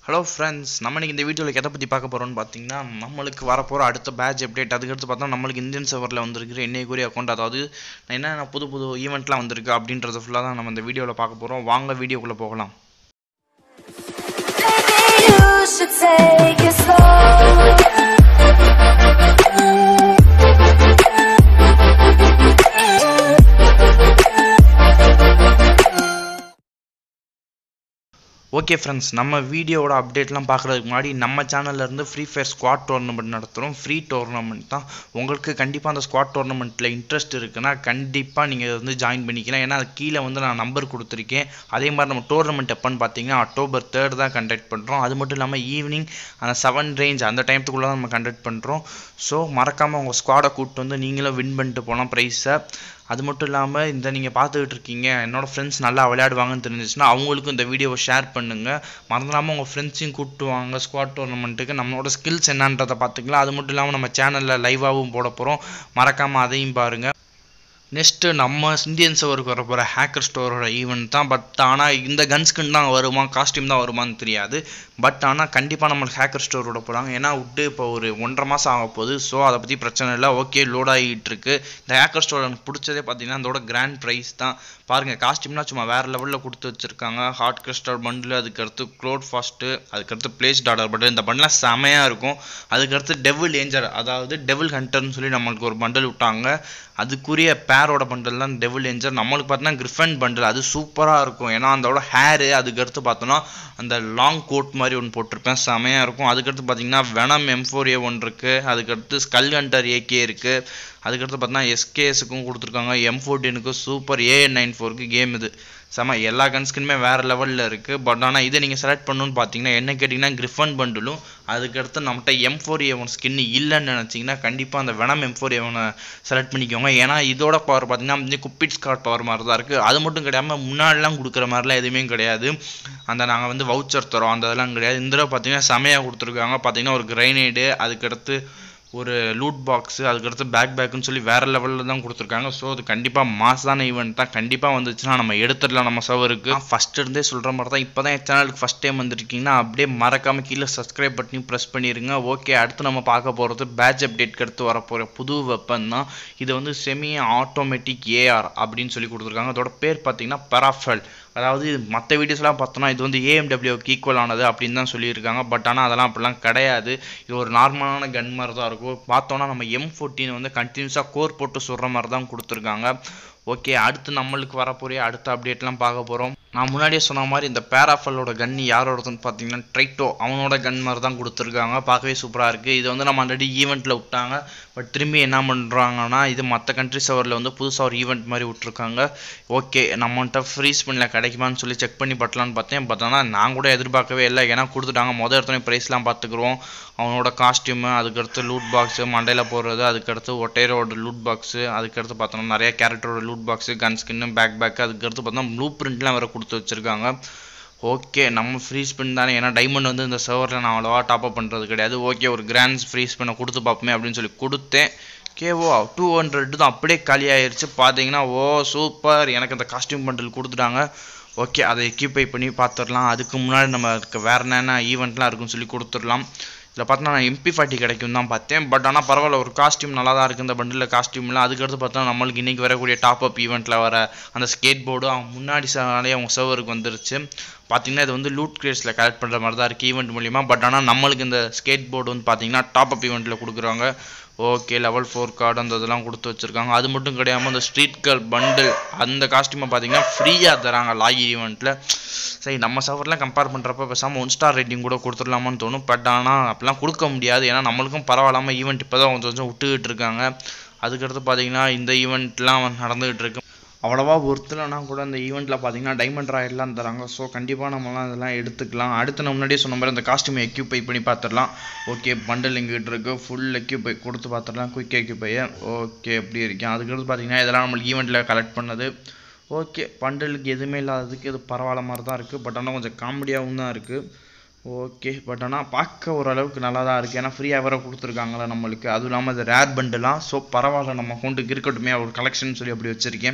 Hello friends, நம்ம இன்னைக்கு இந்த வீடியோல எதை பத்தி பார்க்க போறோம்னு பாத்தீங்கன்னா நமக்கு வர போற அடுத்த பேட்ச் அப்டேட் அதுக்கு அடுத்து பார்த்தா நமக்கு இந்தியன் சர்வர்ல வந்திருக்கிற என்னைக்குரிய அக்கவுண்ட் அதாவது என்ன புது ஈவென்ட்லாம் வந்திருக்கு அப்படின்றது ஃபுல்லா தான் நம்ம இந்த வீடியோல பார்க்க போறோம். வாங்க வீடியோக்குள்ள போகலாம். ஓகே ஃப்ரெண்ட்ஸ், நம்ம வீடியோவோட அப்டேட்லாம் பார்க்குறதுக்கு முன்னாடி நம்ம சேனல்ல இருந்து ஃப்ரீ ஃபயர் ஸ்குவாட் டோர்னமெண்ட் நடத்துகிறோம். ஃப்ரீ டோர்னமெண்ட் தான். உங்களுக்கு கண்டிப்பாக அந்த ஸ்குவாட் டோர்னமெண்ட்டில் இன்ட்ரெஸ்ட் இருக்குன்னா கண்டிப்பாக நீங்கள் வந்து ஜாயின் பண்ணிக்கலாம். ஏன்னா அது கீழே வந்து நான் நம்பர் கொடுத்துருக்கேன். அதே மாதிரி நம்ம டோர்னமெண்ட் எப்போன்னு பார்த்தீங்கன்னா October 3 தான் கண்டக்ட் பண்ணுறோம். அது மட்டும் இல்லாமல் ஈவினிங் அந்த 7 ரேஞ்ச் அந்த டைமத்துக்குள்ளே தான் நம்ம கண்டக்ட் பண்ணுறோம். ஸோ மறக்காமல் உங்கள் ஸ்குவாடை கூப்பிட்டு வந்து நீங்களும் வின் பண்ணிட்டு போகலாம் ப்ரைஸை. அது மட்டும் இல்லாமல் இந்த நீங்கள் பார்த்துக்கிட்டு இருக்கீங்க என்னோடய ஃப்ரெண்ட்ஸ் நல்லா விளையாடுவாங்கன்னு தெரிஞ்சிச்சுன்னா அவங்களுக்கும் இந்த வீடியோவை ஷேர் பண்ணுங்கள். மறந்துடாமல் உங்கள் ஃப்ரெண்ட்ஸையும் கூப்பிட்டு வாங்க ஸ்குவாட் டோர்னமெண்ட்டுக்கு. நம்மளோட ஸ்கில்ஸ் என்னன்றதை பார்த்துக்கலாம். அது மட்டும் இல்லாமல் நம்ம சேனலில் லைவாகவும் போட போகிறோம். மறக்காமல் அதையும் பாருங்கள். நெக்ஸ்ட்டு நம்ம இந்தியன் சர்வருக்கு வர போகிற ஹேக்கர் ஸ்டோரோட ஈவெண்ட் தான். பட் ஆனால் இந்த கன்ஸ்கின் தான் வருமா, காஸ்டியூம் தான் வருமானு தெரியாது. பட் ஆனால் கண்டிப்பாக நம்மளுக்கு ஹேக்கர் ஸ்டோரோட போகிறாங்க. ஏன்னா விட்டு இப்போ ஒரு 1.5 மாதம் ஆக போகுது. ஸோ அதை பற்றி பிரச்சனை இல்லை. ஓகே, லோட் ஆகிட்டு இருக்கு. இந்த ஹேக்கர் ஸ்டோர் எனக்கு பிடிச்சதே பார்த்தீங்கன்னா அதோட கிராண்ட் ப்ரைஸ் தான். பாருங்கள், காஸ்டியூம்லாம் சும்மா வேறு லெவலில் கொடுத்து வச்சுருக்காங்க. ஹார்ட் கிறிஸ்டல் பண்டில், அதுக்கடுத்து க்ளோட் ஃபாஸ்ட்டு, அதுக்கடுத்து பிளேஸ் டாலர் பண்டில். இந்த பண்டெலாம் செமையாக இருக்கும். அதுக்கடுத்து டெவில் ஏஞ்சர் அதாவது டெவில் ஹண்டர்னு சொல்லி நம்மளுக்கு ஒரு பண்டல் விட்டாங்க. அதுக்குரிய பேரோட பண்டல் தான் டெவில் ஏஞ்சர். நம்மளுக்கு பார்த்தோன்னா கிரிஃபன் பண்டல், அது சூப்பராக இருக்கும். ஏன்னா அதோட ஹேரு, அதுக்கடுத்து பார்த்தோன்னா அந்த லாங் கோட் மாதிரி ஒன்று போட்டிருப்பேன், செமையாக இருக்கும். அதுக்கடுத்து பார்த்தீங்கன்னா வெனம் M4A1 இருக்குது. அதுக்கடுத்து ஸ்கல் ஹண்டர் AK இருக்குது. அதுக்கடுத்து பார்த்தீங்கன்னா SKSக்கும் கொடுத்துருக்காங்க. M14க்கு சூப்பர் AN94க்கு கேம் இது செம. எல்லா கன்ஸ்கினுமே வேறு லெவலில் இருக்குது. பட் ஆனால் இதை நீங்கள் செலக்ட் பண்ணணுன்னு பார்த்தீங்கன்னா என்ன கேட்டிங்கன்னா கிரிஃபன் பண்டிலும், அதுக்கடுத்து நம்மகிட்ட M4A1 ஸ்கின் இல்லைன்னு நினச்சிங்கன்னா கண்டிப்பாக அந்த வெனம் M4A1 செலக்ட் பண்ணிக்கோங்க. ஏன்னா இதோட பவர் பார்த்தீங்கன்னா வந்து குப்பிட் ஸ்காட் பவர் மாதிரி தான் இருக்குது. அது மட்டும் கிடையாமல் முன்னாடிலாம் கொடுக்குற மாதிரிலாம் எதுவுமே கிடையாது. அந்த நாங்கள் வந்து வவுச்சர் தரோம் அந்த இதெல்லாம் கிடையாது. இந்த தடவை பார்த்தீங்கன்னா செமையாக கொடுத்துருக்காங்க. பார்த்தீங்கன்னா ஒரு கிரைனேடு, அதுக்கடுத்து ஒரு லூட் பாக்ஸு, அதுக்கடுத்து பேக்குன்னு சொல்லி வேறு லெவலில் தான் கொடுத்துருக்காங்க. ஸோ அது கண்டிப்பாக மாசான ஈவெண்ட் தான். கண்டிப்பாக வந்துச்சுன்னா நம்ம எடுத்துடலாம் நம்ம சர்வருக்கு. ஃபஸ்ட்டு இருந்தே சொல்கிற மாதிரி தான். இப்போ தான் என் சேனலுக்கு ஃபஸ்ட் டைம் வந்துருக்கீங்கன்னா அப்படியே மறக்காமல் கீழே சப்ஸ்கிரைப் பட்டனையும் ப்ரெஸ் பண்ணிடுங்க. ஓகே, அடுத்து நம்ம பார்க்க போகிறது பேட்ச் அப்டேட்க்கு அடுத்து வரப்போகிற புது வெப்பன் தான். இது வந்து செமி ஆட்டோமேட்டிக் AR அப்படின்னு சொல்லி கொடுத்துருக்காங்க. அதோட பேர் பார்த்தீங்கன்னா பெராஃபல். அதாவது மற்ற வீடியோஸ்லாம் பார்த்தோன்னா இது வந்து AMWக்கு ஈக்குவல் ஆனது அப்படின்னு தான் சொல்லியிருக்காங்க. பட் ஆனால் அதெல்லாம் அப்படிலாம் கிடையாது. இது ஒரு நார்மலான கன் மாதிரி தான் இருக்கும். பார்த்தோன்னா நம்ம M14 வந்து கண்டினியூஸாக கோர் போட்டு சுடுற மாதிரி தான் கொடுத்துருக்காங்க. ஓகே, அடுத்து நம்மளுக்கு வரப்போகிற அடுத்த அப்டேட்லாம் பார்க்க போகிறோம். நான் முன்னாடியே சொன்ன மாதிரி இந்த பேராஃபலோட கன் யாரோடதுன்னு பார்த்தீங்கன்னா ட்ரைட்டோ அவனோட கன் மாதிரி தான் கொடுத்துருக்காங்க. பார்க்கவே சூப்பராக இருக்குது. இது வந்து நம்ம ஆல்ரெடி ஈவெண்ட்டில் விட்டாங்க. பட் திரும்பி என்ன பண்ணுறாங்கன்னா இது மற்ற கண்ட்ரி சர்வரில் வந்து புதுசாக ஒரு ஈவெண்ட் மாதிரி விட்ருக்காங்க. ஓகே, நம்மகிட்ட ஃப்ரீ ஸ்பின்னில் கிடைக்குமான்னு சொல்லி செக் பண்ணி பட்டலான்னு பார்த்தேன். பட் ஆனால் நான் கூட எதிர்பார்க்கவே இல்லை. ஏன்னா கொடுத்துட்டாங்க. மொதல் இடத்துல ப்ரைஸ்லாம் பார்த்துக்குருவோம். அவனோட காஸ்டியூமு, அதுக்கடுத்து லூட் பாக்ஸு, மண்டையில் போடுறது, அதுக்கடுத்து ஒட்டையரோட லூட் பாக்ஸு, அதுக்கடுத்து பார்த்தோம்னா நிறைய கேரக்டரோட loot box, gun skin, bag, அதுக்கடுத்து பார்த்தோம்னா ப்ளூ பிரிண்ட்லாம் வேறு கொடுத்து வச்சுருக்காங்க. ஓகே, நம்ம ஃப்ரீ ஸ்பின் தானே. ஏன்னா டைமண்ட் வந்து இந்த சர்வரில் நான் அவ்வளோவா டாப்அப் பண்ணுறது கிடையாது. ஓகே, ஒரு கிராண்ட் ஃப்ரீ ஸ்பின்னை கொடுத்து பார்ப்போமே அப்படின்னு சொல்லி கொடுத்தேன். கேவோ 200 தான் அப்படியே காலி ஆயிடுச்சு. பார்த்தீங்கன்னா சூப்பர், எனக்கு அந்த காஸ்டியூம் பண்டில் கொடுத்துட்டாங்க. ஓகே, அதை எக்யூபை பண்ணி பார்த்துடலாம். அதுக்கு முன்னாடி நம்ம வேறு என்னென்ன ஈவெண்ட்லாம் இருக்குன்னு சொல்லி கொடுத்துடலாம். இதில் பார்த்தோன்னா நான் MP40 கிடைக்கும் தான் பார்த்தேன். பட் ஆனால் பரவாயில்ல, ஒரு காஸ்டியூம் நல்லா தான் இருக்குது இந்த பண்டில் காஸ்டியூம்லாம். அதுக்கடுத்து பார்த்தோன்னா நம்மளுக்கு இன்றைக்கி வரக்கூடிய டாப்அப் ஈவெண்ட்டில் வர அந்த ஸ்கேட் போர்டு அவங்க முன்னாடி அவங்க சர்வருக்கு வந்துருச்சு. பார்த்தீங்கன்னா இது வந்து லூட் கிரேட்ஸில் கலெக்ட் பண்ணுற மாதிரி தான் இருக்குது ஈவெண்ட் மூலிமா. பட் ஆனால் நம்மளுக்கு இந்த ஸ்கேட் போர்டு வந்து பார்த்தீங்கன்னா டாப்அப் ஈவெண்ட்டில் கொடுக்குறாங்க. ஓகே, லெவல் 4 கார்டு அந்த இதெல்லாம் கொடுத்து வச்சுருக்காங்க. அது மட்டும் கிடையாமல் இந்த ஸ்ட்ரீட் கேர்ள் பண்டில் அந்த காஸ்டியூமை பார்த்தீங்கன்னா ஃப்ரீயாக தராங்க லாகி ஈவெண்ட்டில். சரி, நம்ம சர்வர்லாம் கம்பேர் பண்ணுறப்ப பேசாமல் 1 ஸ்டார் ரேட்டிங் கூட கொடுத்துடலாமான்னு தோணும். பட் ஆனால் அப்படிலாம் கொடுக்க முடியாது. ஏன்னா நம்மளுக்கும் பரவாயில்லாமல் ஈவெண்ட் இப்போ தான் கொஞ்சம் விட்டுக்கிட்டு இருக்காங்க. அதுக்கடுத்து பார்த்தீங்கன்னா இந்த ஈவெண்ட்லாம் நடந்துகிட்டு இருக்கு. அவ்வளோவா ஒருத்தலைனா கூட அந்த ஈவெண்ட்டில் பார்த்தீங்கன்னா டைமண்ட் ராயல்லாம் தராங்க. ஸோ கண்டிப்பாக நம்மளாம் இதெல்லாம் எடுத்துக்கலாம். அடுத்து நம்ம முன்னாடியே சொன்ன மாதிரி அந்த காஸ்டியூமை எக்யூபை பண்ணி பார்த்துடலாம். ஓகே, பண்டில் எங்கிட்ட இருக்குது. ஃபுல் எக்யூபை கொடுத்து பார்த்துடலாம். குயிக் எக்யூபையை. ஓகே, எப்படி இருக்கேன். அதுக்கடுத்து பார்த்தீங்கன்னா இதெல்லாம் நம்மளுக்கு ஈவெண்ட்டில் கலெக்ட் பண்ணது. ஓகே, பண்டலுக்கு எதுவுமே இல்லாததுக்கு இது பரவாயில்ல மாதிரி தான் இருக்குது. பட் ஆனால் கொஞ்சம் காமெடியாகவும் தான் இருக்குது. ஓகே, பட் ஆனால் பார்க்க ஓரளவுக்கு நல்லா தான் இருக்குது. ஏன்னா ஃப்ரீயாக வேறு கொடுத்துருக்காங்களா நம்மளுக்கு. அதுவும் இல்லாமல் அது ரேர் பண்டலாம். ஸோ பரவாயில்ல, நம்ம அக்கௌண்ட்டுக்கு இருக்கட்டுமே ஒரு கலெக்ஷன் சொல்லி அப்படி வச்சுருக்கேன்.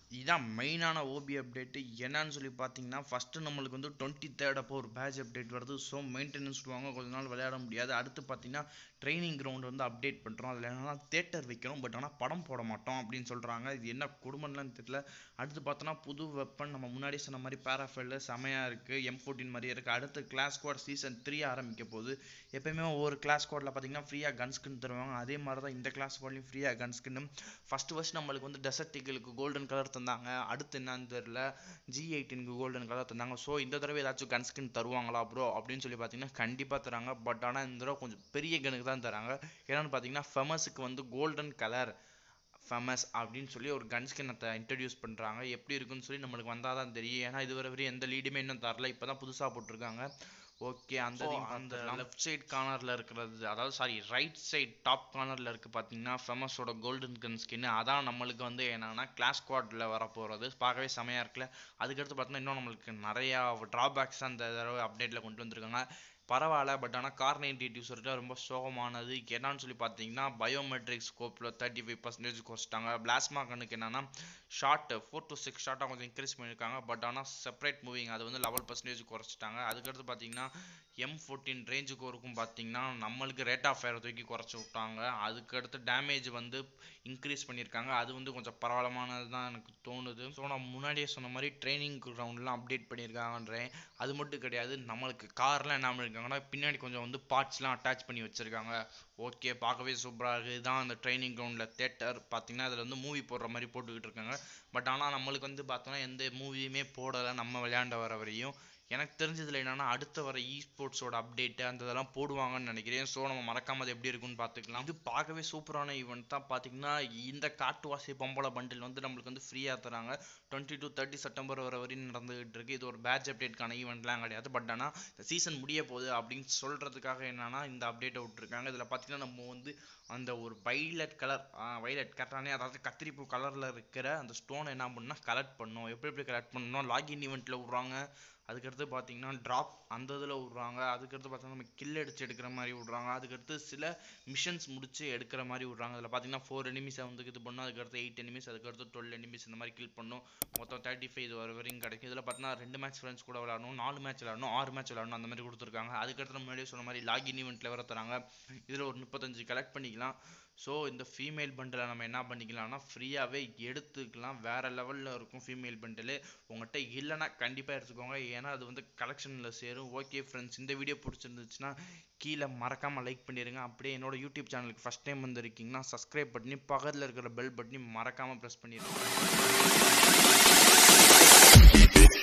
இதான் மெயினான ஓபி அப்டேட் என்னன்னு சொல்லி பார்த்தீங்கன்னா ஃபஸ்ட்டு நம்மளுக்கு வந்து 23rd அப்போ ஒரு பேட்ச் அப்டேட் வருது. ஸோ மெயின்டெனன்ஸ் வாங்க கொஞ்ச நாள் விளையாட முடியாது. அடுத்து பார்த்தீங்கன்னா ட்ரைனிங் கிரவுண்ட் வந்து அப்டேட் பண்ணுறோம். அதில் என்னன்னா தேட்டர் வைக்கிறோம், பட் ஆனால் படம் போட மாட்டோம் அப்படின்னு சொல்கிறாங்க. இது என்ன குடும்பம்லாம் தெரியல. அடுத்து பார்த்தோன்னா புது வெப்பன் நம்ம முன்னாடி சொன்ன மாதிரி பேராஃபெல்ல செமையாக இருக்குது, M14 மாதிரியே இருக்குது. அடுத்து கிளாஸ் ஸ்குவாட் சீசன் 3 ஆரம்பிக்க போகுது. எப்பயுமே ஒவ்வொரு கிளாஸ் ஸ்குவாடில் பார்த்தீங்கன்னா ஃப்ரீயாக கன் ஸ்கின் தருவாங்க. அதே மாதிரி தான் இந்த கிளாஸ் ஸ்குவாட்லையும் ஃப்ரீயாக கன் ஸ்கின்னு. ஃபஸ்ட்டு நம்மளுக்கு வந்து டெசர்ட் ஈகிளுக்கு கோல்டன் கலர் தந்தாங்க. அடுத்து என்னன்னு தெரியல, G18க்கு கோல்டன் கலர் தந்தாங்க. ஸோ இந்த தடவை ஏதாச்சும் கன் ஸ்கின் தருவாங்களா ப்ரோ அப்படின்னு சொல்லி பார்த்தீங்கன்னா கண்டிப்பாக தராங்க. பட் ஆனால் இந்த தடவை கொஞ்சம் பெரிய கனுக்கு தான் தராங்க. என்னன்னு பார்த்தீங்கன்னா ஃபெமஸுக்கு வந்து கோல்டன் கலர் ஃபேமஸ் அப்படின்னு சொல்லி ஒரு கன் ஸ்கின்னத்தை இன்ட்ரடியூஸ் பண்ணுறாங்க. எப்படி இருக்குன்னு சொல்லி நம்மளுக்கு வந்தால் தான் தெரியும். ஏன்னா இதுவரை வரையும் எந்த லீடுமே இன்னும் தரல, இப்போ தான் புதுசாக போட்டிருக்காங்க. ஓகே, அந்த லெஃப்ட் சைட் கார்னரில் இருக்கிறது, அதாவது ரைட் சைட் டாப் கார்னரில் இருக்குது பார்த்தீங்கன்னா ஃபேமஸோட கோல்டன் கன் ஸ்கின்னு. அதான் நம்மளுக்கு வந்து என்னன்னா கிளாஸ் ஸ்குவாடில் வர போகிறது. பார்க்கவே செமையாக இருக்குல்ல. அதுக்கடுத்து பார்த்தீங்கன்னா இன்னும் நம்மளுக்கு நிறையா ட்ராபேக்ஸ் அந்த தடவை அப்டேட்டில் கொண்டு வந்திருக்காங்க. பரவாயில்ல, பட் ஆனால் கார் 98 சொல்லிட்டு ரொம்ப சோகமானது. என்னன்னு சொல்லி பார்த்தீங்கன்னா பயோமெட்ரிக் ஸ்கோப்பில் 35% குறைச்சிட்டாங்க. பிளாஸ்மா கண்ணுக்கு என்னன்னா ஷார்ட் 4 to 6 ஷார்ட்டாக கொஞ்சம் இன்க்ரீஸ் பண்ணியிருக்காங்க. பட் ஆனால் செப்பரேட் மூவிங் அது வந்து 11% குறைச்சிட்டாங்க. அதுக்கடுத்து பார்த்தீங்கன்னா M14 ரேஞ்சுக்கு இருக்கும் பார்த்தீங்கன்னா நம்மளுக்கு ரேட் ஆஃப் ஃபயர் தூக்கி குறைச்சி விட்டாங்க. அதுக்கடுத்து டேமேஜ் வந்து இன்க்ரீஸ் பண்ணியிருக்காங்க. அது வந்து கொஞ்சம் பரவாயில்லமானது தான் எனக்கு தோணுது. ஸோ நான் முன்னாடியே சொன்ன மாதிரி ட்ரைனிங் கிரவுண்ட்லாம் அப்டேட் பண்ணியிருக்காங்கன்றேன். அது மட்டும் கிடையாது, நம்மளுக்கு கார்லாம் என்ன பண்ணியிருக்காங்கன்னா பின்னாடி கொஞ்சம் வந்து பார்ட்ஸ்லாம் அட்டாச் பண்ணி வச்சுருக்காங்க. ஓகே, பார்க்கவே சூப்பராக இருக்குது. இதுதான் அந்த ட்ரைனிங் கிரவுண்டில் தேட்டர் பார்த்தீங்கன்னா அதில் வந்து மூவி போடுற மாதிரி போட்டுக்கிட்டு இருக்காங்க. பட் ஆனால் நம்மளுக்கு வந்து பார்த்தோன்னா எந்த மூவியுமே போடலை நம்ம விளையாண்ட வர வரையும். எனக்கு தெரிஞ்சதில் என்னென்னா அடுத்த வர ஸ்போர்ட்ஸோட அப்டேட்டு அந்த இதெல்லாம் போடுவாங்கன்னு நினைக்கிறேன். ஸோ நம்ம மறக்காம அது எப்படி இருக்குன்னு பார்த்துக்கலாம். இது பார்க்கவே சூப்பரான ஈவெண்ட் தான். பார்த்தீங்கன்னா இந்த காட்டுவாசி பொம்பளை பண்டில் வந்து நம்மளுக்கு வந்து ஃப்ரீயாக தராங்க. 20 to 30 செப்டம்பர் வர வரையும் நடந்துகிட்டு இருக்கு. இது ஒரு பேட்ச் அப்டேட்கான ஈவெண்ட்லாம் கிடையாது. பட் ஆனால் இந்த சீசன் முடிய போகுது அப்படின்னு சொல்கிறதுக்காக என்னன்னா இந்த அப்டேட்டை விட்டுருக்காங்க. இதில் பார்த்தீங்கன்னா நம்ம வந்து அந்த ஒரு வைலட் கரெக்டானே, அதாவது கத்திரிப்பூ கலரில் இருக்கிற அந்த ஸ்டோனை என்ன பண்ணால் கலெக்ட் பண்ணணும். எப்படி கலெக்ட் பண்ணணும், லாகின் ஈவெண்ட்டில் விட்றாங்க. அதுக்கடுத்து பார்த்தீங்கன்னா ட்ராப் அந்த இதில் விட்றாங்க. அதுக்கடுத்து பார்த்தீங்கன்னா நம்ம கில் அடிச்சு எடுக்கிற மாதிரி விட்றாங்க. அதுக்கடுத்து சில மிஷன்ஸ் முடிச்சு எடுக்கிற மாதிரி விட்றாங்க. அதில் பார்த்தீங்கன்னா 4 எனிமீஸை வந்து இது பண்ணணும். அதுக்கடுத்து 8 எனிமீஸ், அதுக்கடுத்து 12 எனிமீஸ் இந்த மாதிரி கில் பண்ணணும். மொத்தம் 35 இது வரைக்கும் கிடைக்கும். இதில் பார்த்தீங்கன்னா 2 மேட்ச் ஃப்ரெண்ட்ஸ் கூட விளாடணும், 4 மேட்ச் விளாடணும், 6 மேட்ச் விளாடணும், அந்த மாதிரி கொடுத்துருக்காங்க. அதுக்கடுத்து முன்னாடியே சொன்ன மாதிரி லாகின் ஈவெண்ட்டில் வர தராங்க. இதில் ஒரு 35 கலெக்ட் பண்ணிக்கலாம். ஸோ இந்த ஃபீமேல் பண்டில் நம்ம என்ன பண்ணிக்கலாம்னா ஃப்ரீயாகவே எடுத்துக்கலாம். வேறு லெவலில் இருக்கும் ஃபீமேல் பண்டில். உங்கள்கிட்ட இல்லைன்னா கண்டிப்பாக எடுத்துக்கோங்க, ஏன்னா அது வந்து கலெக்ஷனில் சேரும். ஓகே ஃப்ரெண்ட்ஸ், இந்த வீடியோ பிடிச்சிருந்துச்சுன்னா கீழே மறக்காமல் லைக் பண்ணிடுங்க. அப்படியே என்னோட யூடியூப் சேனலுக்கு ஃபஸ்ட் டைம் வந்திருக்கீங்கன்னா சப்ஸ்கிரைப் பண்ணி பக்கத்தில் இருக்கிற பெல் பட்டனி மறக்காமல் ப்ரெஸ் பண்ணிடுங்க.